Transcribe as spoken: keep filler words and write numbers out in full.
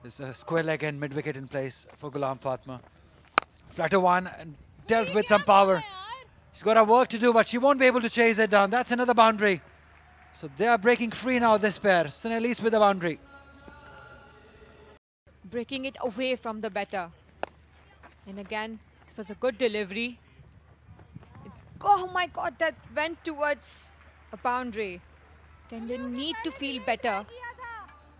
There's a square leg and mid-wicket in place for Ghulam Fatma. Flatter one and dealt with some power. She's got her work to do, but she won't be able to chase it down. That's another boundary. So they are breaking free now, this pair. Sune at least with a boundary. Breaking it away from the batter. And again, this was a good delivery. Oh my God, that went towards a boundary. Again, they need to feel better.